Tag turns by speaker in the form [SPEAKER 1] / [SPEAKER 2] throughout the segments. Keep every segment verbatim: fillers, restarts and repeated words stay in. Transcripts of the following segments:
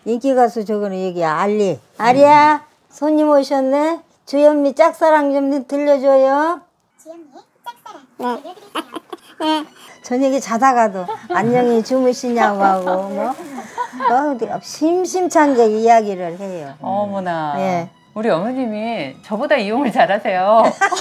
[SPEAKER 1] 인기 가수 저거는 여기 알리. 아리야, 손님 오셨네. 주현미 짝사랑 좀 들려줘요.
[SPEAKER 2] 주현미의 짝사랑 들려드릴게요.
[SPEAKER 1] 네. 저녁에 자다가도 안녕히 주무시냐고 하고 뭐 어, 심심찮게 이야기를 해요.
[SPEAKER 3] 어머나.
[SPEAKER 1] 예.
[SPEAKER 3] 우리 어머님이 저보다 이용을 잘하세요.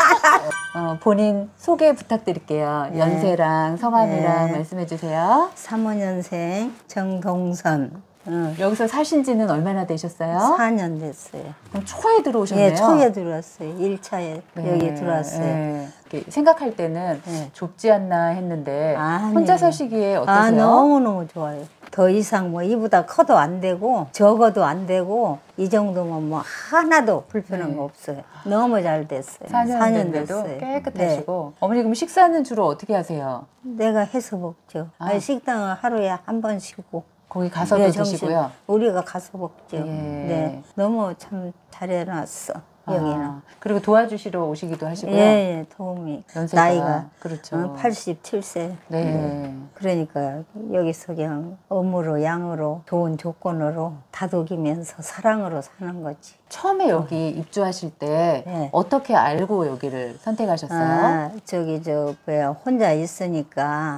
[SPEAKER 3] 어, 본인 소개 부탁드릴게요.
[SPEAKER 1] 네.
[SPEAKER 3] 연세랑 성함이랑
[SPEAKER 1] 네.
[SPEAKER 3] 말씀해 주세요.
[SPEAKER 1] 삼 오 년생 정동선. 응.
[SPEAKER 3] 여기서 사신 지는 얼마나 되셨어요?
[SPEAKER 1] 사 년 됐어요.
[SPEAKER 3] 그럼 초에 들어오셨네요?
[SPEAKER 1] 예, 초에 들어왔어요. 일 차에
[SPEAKER 3] 네,
[SPEAKER 1] 여기 들어왔어요.
[SPEAKER 3] 네. 이렇게 생각할 때는
[SPEAKER 1] 네.
[SPEAKER 3] 좁지 않나 했는데
[SPEAKER 1] 아니.
[SPEAKER 3] 혼자 사시기에 어떠세요?
[SPEAKER 1] 아, 너무너무 좋아요. 더 이상 뭐 이보다 커도 안 되고 적어도 안 되고 이 정도면 뭐 하나도 불편한
[SPEAKER 3] 네.
[SPEAKER 1] 거 없어요. 너무 잘 됐어요.
[SPEAKER 3] 사 년,
[SPEAKER 1] 사 년
[SPEAKER 3] 됐는데도
[SPEAKER 1] 됐어요.
[SPEAKER 3] 깨끗하시고. 네. 어머니 그럼 식사는 주로 어떻게 하세요?
[SPEAKER 1] 내가 해서 먹죠.
[SPEAKER 3] 아.
[SPEAKER 1] 아니, 식당은 하루에 한 번 쉬고.
[SPEAKER 3] 거기 가서도
[SPEAKER 1] 네,
[SPEAKER 3] 드시고요?
[SPEAKER 1] 점심 우리가 가서 먹죠.
[SPEAKER 3] 예.
[SPEAKER 1] 네, 너무 참 잘해놨어. 여기는.
[SPEAKER 3] 아, 그리고 도와주시러 오시기도 하시고요?
[SPEAKER 1] 예, 예, 도움이.
[SPEAKER 3] 연세가,
[SPEAKER 1] 나이가
[SPEAKER 3] 그렇죠.
[SPEAKER 1] 어, 팔십칠 세.
[SPEAKER 3] 네.
[SPEAKER 1] 네. 그러니까 여기서 그냥 업무로 양으로 좋은 조건으로 다독이면서 사랑으로 사는 거지.
[SPEAKER 3] 처음에 여기 입주하실 때
[SPEAKER 1] 네.
[SPEAKER 3] 어떻게 알고 여기를 선택하셨어요?
[SPEAKER 1] 아, 저기 저 뭐야 혼자 있으니까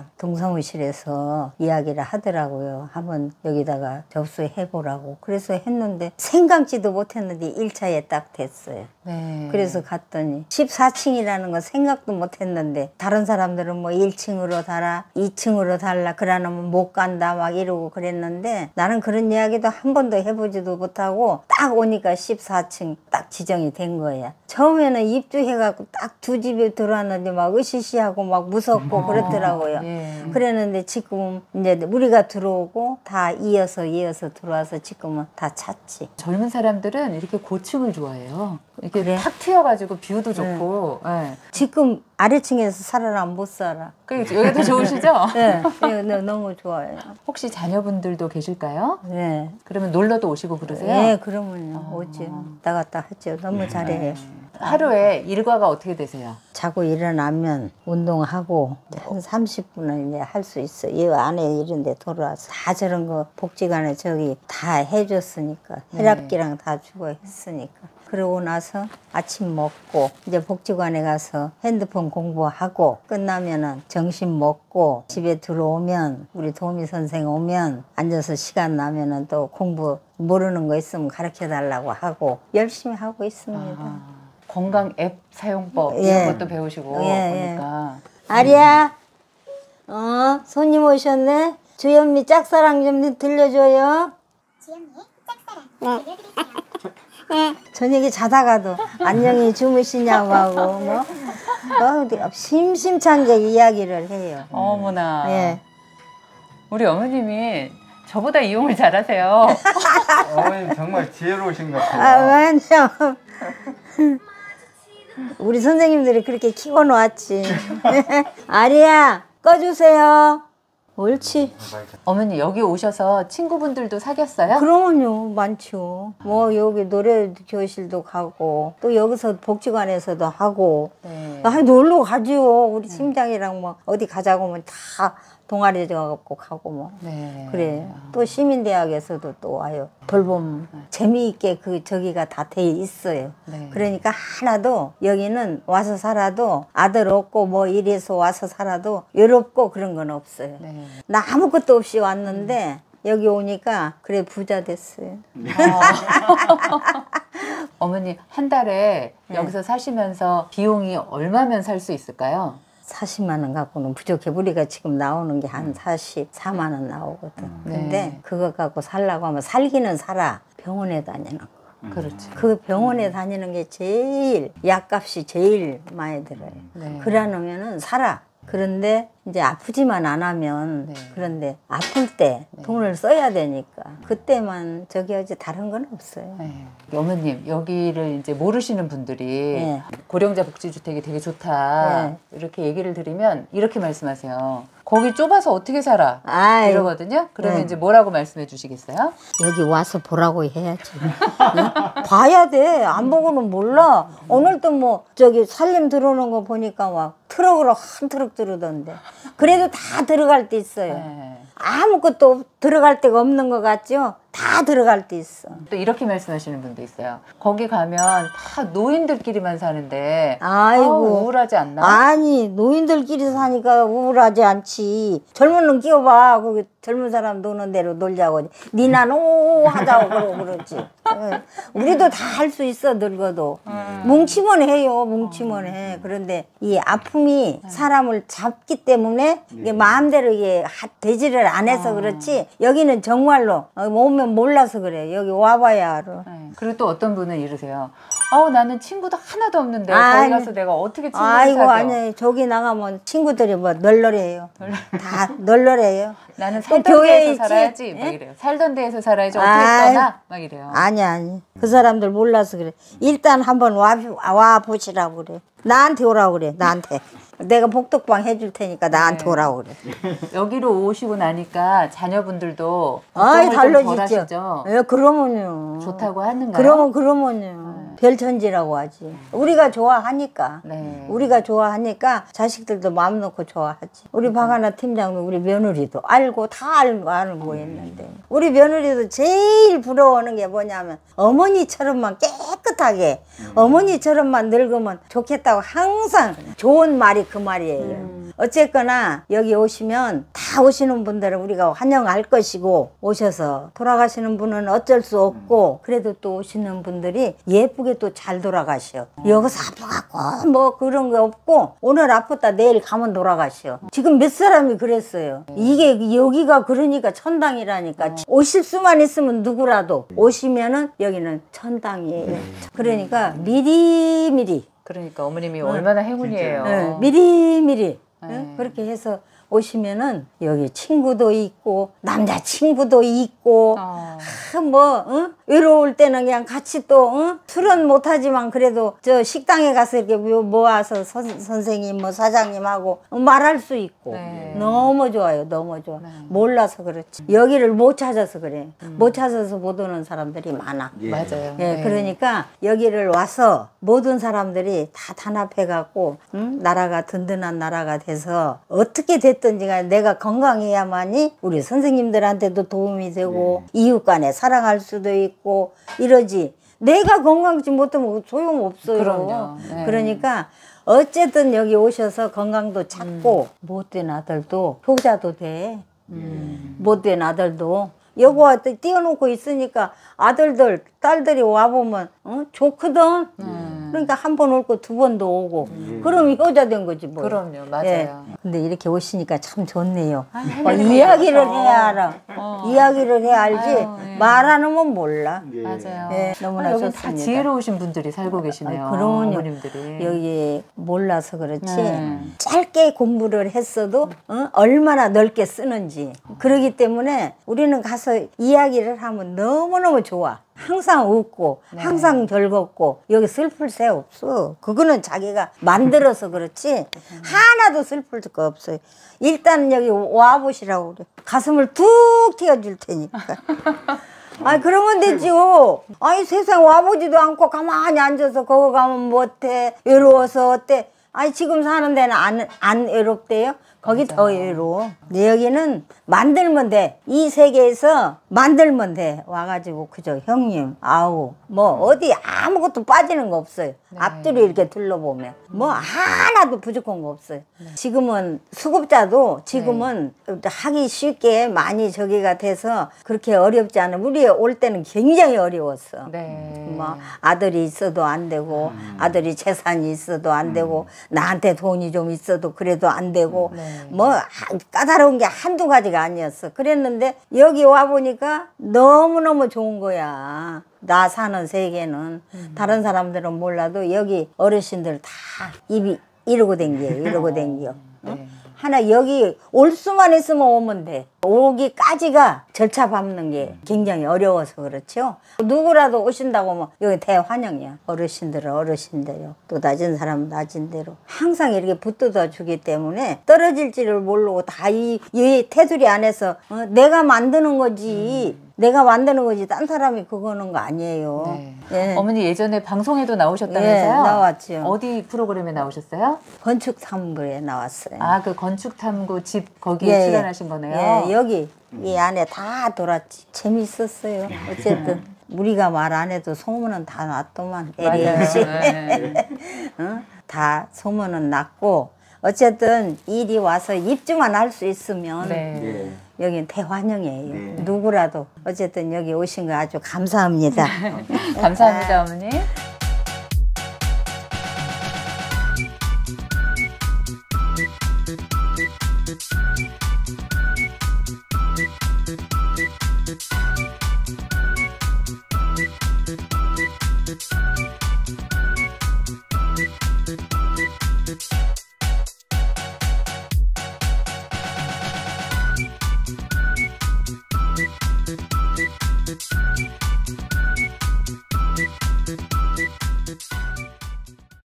[SPEAKER 1] 동사무실에서 이야기를 하더라고요. 한번 여기다가 접수해 보라고. 그래서 했는데 생각지도 못했는데 일 차에 딱 됐어요.
[SPEAKER 3] 네.
[SPEAKER 1] 그래서 갔더니 십사 층이라는 거 생각도 못했는데 다른 사람들은 뭐 일 층으로 달아 이 층으로 달라 그러면 못 간다 막 이러고 그랬는데 나는 그런 이야기도 한 번도 해보지도 못하고 딱 오니까 십사 층 딱 지정이 된 거야. 처음에는 입주해갖고 딱 두 집에 들어왔는데 막 으시시하고 막 무섭고 그렇더라고요.
[SPEAKER 3] 예.
[SPEAKER 1] 그랬는데 지금 이제 우리가 들어오고 다 이어서 이어서 들어와서 지금은 다 찼지.
[SPEAKER 3] 젊은 사람들은 이렇게 고층을 좋아해요. 이렇게
[SPEAKER 1] 그래?
[SPEAKER 3] 탁 트여가지고 뷰도 좋고. 네.
[SPEAKER 1] 지금 아래층에서 살아라 못 살아.
[SPEAKER 3] 그 여기도 좋으시죠?
[SPEAKER 1] 네, 네, 네, 너무 좋아요.
[SPEAKER 3] 혹시 자녀분들도 계실까요?
[SPEAKER 1] 네.
[SPEAKER 3] 그러면 놀러도 오시고 그러세요?
[SPEAKER 1] 네, 그러면요. 오지. 나갔다 하죠. 너무 잘해요.
[SPEAKER 3] 하루에 일과가 어떻게 되세요?
[SPEAKER 1] 자고 일어나면 운동하고 한 삼십 분은 이제 할 수 있어. 이 안에 이런 데 돌아와서 다 저런 거 복지관에 저기 다 해줬으니까. 혈압기랑 다 주고 했으니까. 그러고 나서 아침 먹고 이제 복지관에 가서 핸드폰 공부하고 끝나면은 점심 먹고 집에 들어오면 우리 도우미 선생 오면 앉아서 시간 나면은 또 공부 모르는 거 있으면 가르쳐 달라고 하고 열심히 하고 있습니다.
[SPEAKER 3] 아, 건강 앱 사용법
[SPEAKER 1] 예.
[SPEAKER 3] 이런 것도 배우시고
[SPEAKER 1] 예,
[SPEAKER 3] 보니까.
[SPEAKER 1] 예. 아리야, 어 손님 오셨네. 주현미 짝사랑 좀 들려줘요.
[SPEAKER 2] 주현미의 짝사랑 들려드릴게요.
[SPEAKER 1] 저녁에 자다가도 안녕히 주무시냐고 하고 뭐 어, 심심찮게 이야기를 해요.
[SPEAKER 3] 어머나.
[SPEAKER 1] 예.
[SPEAKER 3] 우리 어머님이 저보다 이용을 잘하세요.
[SPEAKER 4] 어머님 정말 지혜로우신 것 같아요.
[SPEAKER 1] 아, 맞아. 우리 선생님들이 그렇게 키워 놓았지. 아리야, 꺼주세요. 옳지.
[SPEAKER 3] 어머니 여기 오셔서 친구분들도 사귀었어요?
[SPEAKER 1] 그러면요, 많죠. 뭐 여기 노래 교실도 가고 또 여기서 복지관에서도 하고.
[SPEAKER 3] 네.
[SPEAKER 1] 아, 놀러 가지요. 우리 팀장이랑 뭐 어디 가자고 하면 다 동아리 가갖고 가고 뭐.
[SPEAKER 3] 네.
[SPEAKER 1] 그래. 또 시민대학에서도 또 와요. 돌봄 재미있게 그 저기가 다 돼 있어요.
[SPEAKER 3] 네.
[SPEAKER 1] 그러니까 하나도 여기는 와서 살아도 아들 없고 뭐 이래서 와서 살아도 외롭고 그런 건 없어요.
[SPEAKER 3] 네.
[SPEAKER 1] 나 아무것도 없이 왔는데 여기 오니까 그래 부자 됐어요.
[SPEAKER 3] 어머니 한 달에
[SPEAKER 1] 네.
[SPEAKER 3] 여기서 사시면서 비용이 얼마면 살 수 있을까요?
[SPEAKER 1] 사십만 원 갖고는 부족해. 우리가 지금 나오는 게 한 사십사만 원 나오거든. 근데
[SPEAKER 3] 네.
[SPEAKER 1] 그거 갖고 살라고 하면 살기는 살아. 병원에 다니는 거.
[SPEAKER 3] 그렇지.
[SPEAKER 1] 그 병원에 다니는 게 제일 약값이 제일 많이 들어요.
[SPEAKER 3] 네.
[SPEAKER 1] 그러면은 살아. 그런데 이제 아프지만 안 하면
[SPEAKER 3] 네.
[SPEAKER 1] 그런데 아플 때 돈을 써야 되니까 그때만 저기 하지 다른 건 없어요.
[SPEAKER 3] 네. 어머님 여기를 이제 모르시는 분들이
[SPEAKER 1] 네.
[SPEAKER 3] 고령자 복지주택이 되게 좋다
[SPEAKER 1] 네.
[SPEAKER 3] 이렇게 얘기를 드리면 이렇게 말씀하세요. 거기 좁아서 어떻게 살아?
[SPEAKER 1] 아이,
[SPEAKER 3] 이러거든요. 그러면
[SPEAKER 1] 네.
[SPEAKER 3] 이제 뭐라고 말씀해 주시겠어요?
[SPEAKER 1] 여기 와서 보라고 해야지. 응? 봐야 돼. 안 보고는 몰라. 오늘도 뭐 저기 살림 들어오는 거 보니까 막 트럭으로 한 트럭 들어오던데. 그래도 다 들어갈 데 있어요.
[SPEAKER 3] 네.
[SPEAKER 1] 아무것도 들어갈 데가 없는 것 같죠? 다 들어갈 때 있어.
[SPEAKER 3] 또 이렇게 말씀하시는 분도 있어요. 거기 가면 다 노인들끼리만 사는데
[SPEAKER 1] 아이고.
[SPEAKER 3] 아우, 우울하지 않나?
[SPEAKER 1] 아니 노인들끼리 사니까 우울하지 않지. 젊은 놈 끼워봐. 거기 젊은 사람 노는 대로 놀자고. 니나 노 하자고 그러고 그러지. 응. 우리도 다 할 수 있어 늙어도.
[SPEAKER 3] 음.
[SPEAKER 1] 뭉치면 해요. 뭉치면 해. 그런데 이 아픔이 사람을 잡기 때문에 이게 마음대로 이게 하- 되지를 안 해서 그렇지. 여기는 정말로 어, 오면 몰라서 그래. 여기 와봐야 알아.
[SPEAKER 3] 네. 그리고 또 어떤 분은 이러세요. 아우 나는 친구도 하나도 없는데
[SPEAKER 1] 아니.
[SPEAKER 3] 거기 가서 내가 어떻게 친구를
[SPEAKER 1] 아이고
[SPEAKER 3] 사겨?
[SPEAKER 1] 아니 저기 나가면 친구들이 뭐 널널해요. 다 널널해요.
[SPEAKER 3] 나는
[SPEAKER 1] 또
[SPEAKER 3] 살던
[SPEAKER 1] 교회에
[SPEAKER 3] 데에서
[SPEAKER 1] 있지?
[SPEAKER 3] 살아야지 막
[SPEAKER 1] 예?
[SPEAKER 3] 이래요. 살던 데에서 살아야지 어떻게
[SPEAKER 1] 아이.
[SPEAKER 3] 떠나? 막 이래요.
[SPEAKER 1] 아니 아니 그 사람들 몰라서 그래. 일단 한번 와, 와 보시라고 그래. 나한테 오라고 그래. 나한테 내가 복덕방 해줄 테니까 나한테
[SPEAKER 3] 네.
[SPEAKER 1] 오라고 그래.
[SPEAKER 3] 여기로 오시고 나니까 자녀분들도
[SPEAKER 1] 아이
[SPEAKER 3] 걱정을 좀 덜
[SPEAKER 1] 달라지죠.
[SPEAKER 3] 하시죠?
[SPEAKER 1] 예, 그러면요.
[SPEAKER 3] 좋다고 하는가요?
[SPEAKER 1] 그러면 그러면요. 별천지라고 하지. 우리가 좋아하니까.
[SPEAKER 3] 네.
[SPEAKER 1] 우리가 좋아하니까 자식들도 마음 놓고 좋아하지. 우리 박하나 팀장도 우리 며느리도 알고 다 알고 알고 했는데 우리 며느리도 제일 부러워하는 게 뭐냐면 어머니처럼만 깨끗하게 어머니처럼만 늙으면 좋겠다고 항상 좋은 말이 그 말이에요. 어쨌거나 여기 오시면 다 오시는 분들은 우리가 환영할 것이고 오셔서 돌아가시는 분은 어쩔 수 없고 그래도 또 오시는 분들이 예쁘게 또 잘 돌아가셔. 여기서 아파갖고 뭐 그런 거 없고 오늘 아팠다 내일 가면 돌아가셔. 지금 몇 사람이 그랬어요. 이게 여기가 그러니까 천당이라니까. 오실 수만 있으면 누구라도 오시면은 여기는 천당이에요. 그러니까 미리미리
[SPEAKER 3] 그러니까 어머님이 얼마나 행운이에요.
[SPEAKER 1] 네, 미리미리
[SPEAKER 3] 네.
[SPEAKER 1] 응? 그렇게 해서 오시면은 여기 친구도 있고 남자 친구도 있고
[SPEAKER 3] 어.
[SPEAKER 1] 아, 뭐 응? 외로울 때는 그냥 같이 또 응? 술은 못하지만 그래도 저 식당에 가서 이렇게 모- 모아서 선, 선생님 뭐 사장님하고 말할 수 있고
[SPEAKER 3] 네.
[SPEAKER 1] 너무 좋아요. 너무 좋아.
[SPEAKER 3] 네.
[SPEAKER 1] 몰라서 그렇지. 여기를 못 찾아서 그래. 못 찾아서 못 오는 사람들이 많아.
[SPEAKER 4] 예.
[SPEAKER 3] 맞아요.
[SPEAKER 1] 예,
[SPEAKER 3] 네.
[SPEAKER 1] 그러니까 여기를 와서 모든 사람들이 다 단합해갖고 응? 나라가 든든한 나라가 돼서 어떻게 됐든지가 내가 건강해야만이 우리 선생님들한테도 도움이 되고 이웃 간에 사랑할 수도 있고 이러지. 내가 건강지 못하면 소용없어요.
[SPEAKER 3] 그럼요. 네.
[SPEAKER 1] 그러니까 어쨌든 여기 오셔서 건강도 찾고 못된 아들도 효자도 돼. 못된 아들도 여기와 띄워놓고 있으니까 아들들 딸들이 와보면 어? 좋거든. 그러니까 한 번 올 거 두 번도 오고 그럼 효자 된 거지 뭐.
[SPEAKER 3] 그럼요. 맞아요.
[SPEAKER 1] 예. 근데 이렇게 오시니까 참 좋네요.
[SPEAKER 3] 아,
[SPEAKER 1] 어,
[SPEAKER 3] 할머니가
[SPEAKER 1] 이야기를
[SPEAKER 3] 있어서.
[SPEAKER 1] 해야 알아.
[SPEAKER 3] 어.
[SPEAKER 1] 이야기를 해야 알지.
[SPEAKER 3] 아유, 예.
[SPEAKER 1] 말 안 하면 몰라.
[SPEAKER 4] 예.
[SPEAKER 3] 맞아요.
[SPEAKER 1] 예, 너무나
[SPEAKER 3] 아, 여기 다
[SPEAKER 1] 좋습니다.
[SPEAKER 3] 지혜로우신 분들이 살고 계시네요.
[SPEAKER 1] 아이, 그럼요.
[SPEAKER 3] 어머님들이.
[SPEAKER 1] 여기 몰라서 그렇지
[SPEAKER 3] 네.
[SPEAKER 1] 짧게 공부를 했어도 어? 얼마나 넓게 쓰는지 그러기 때문에 우리는 가서 이야기를 하면 너무너무 좋아. 항상 웃고
[SPEAKER 3] 네.
[SPEAKER 1] 항상 즐겁고 여기 슬플 새 없어. 그거는 자기가 만들어서 그렇지 하나도 슬플 거 없어요. 일단 여기 와보시라고 그래. 가슴을 툭 튀어줄 테니까. 아니 그러면 되지요. 아니 세상 와보지도 않고 가만히 앉아서 거기 가면 못해. 외로워서 어때. 아니 지금 사는 데는 안, 안 외롭대요. 거기 더 외로워. 근데 여기는 만들면 돼. 이 세계에서 만들면 돼. 와가지고 그저 형님 아우 뭐 어디 아무것도 빠지는 거 없어요. 앞뒤로 이렇게 둘러보면 뭐 하나도 부족한 거 없어요. 지금은 수급자도 지금은 하기 쉽게 많이 저기가 돼서 그렇게 어렵지 않아. 우리 올 때는 굉장히 어려웠어.
[SPEAKER 3] 네.
[SPEAKER 1] 뭐 아들이 있어도 안 되고 아들이 재산이 있어도 안 되고 나한테 돈이 좀 있어도 그래도 안 되고
[SPEAKER 3] 네.
[SPEAKER 1] 뭐 하- 까다로운 게 한두 가지가 아니었어. 그랬는데 여기 와 보니까 너무너무 좋은 거야. 나 사는 세계는 다른 사람들은 몰라도 여기 어르신들 다 입이 이러고 댕겨 이러고 댕겨.
[SPEAKER 3] 네.
[SPEAKER 1] 하나 여기 올 수만 있으면 오면 돼. 오기까지가 절차 밟는 게 굉장히 어려워서 그렇죠. 누구라도 오신다고 하면 여기 대환영이야. 어르신들은 어르신대로 또 낮은 사람은 낮은 대로 항상 이렇게 붙들어 주기 때문에 떨어질 줄을 모르고 다 이 이 테두리 안에서 어, 내가 만드는 거지. 내가 만드는 거지 딴 사람이 그거는 거 아니에요.
[SPEAKER 3] 네.
[SPEAKER 1] 예.
[SPEAKER 3] 어머니 예전에 방송에도 나오셨다면서요?
[SPEAKER 1] 예, 나왔죠.
[SPEAKER 3] 어디 프로그램에 나오셨어요?
[SPEAKER 1] 건축 탐구에 나왔어요.
[SPEAKER 3] 아, 그 건축 탐구 집 거기에
[SPEAKER 1] 예,
[SPEAKER 3] 출연하신 거네요.
[SPEAKER 1] 예, 여기 이 안에 다 돌았지. 재밌었어요. 어쨌든 우리가 말 안 해도 소문은 다 났더만.
[SPEAKER 3] 맞아요.
[SPEAKER 1] 에리씨.
[SPEAKER 3] 네.
[SPEAKER 1] 어? 다 소문은 났고 어쨌든 일이 와서 입주만 할 수 있으면
[SPEAKER 3] 네.
[SPEAKER 4] 예.
[SPEAKER 1] 여긴 대환영이에요.
[SPEAKER 4] 네.
[SPEAKER 1] 누구라도 어쨌든 여기 오신 거 아주 감사합니다.
[SPEAKER 3] 감사합니다, 어머니.